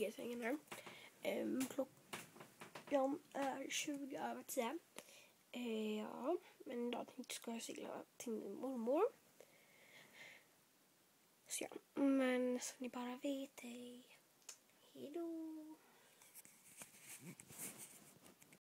ligger i sängen här. Klockan är 20 över 10. Ja, men idag ska jag segla till min mormor. Så ja, men så ni bara vet det. Hejdå!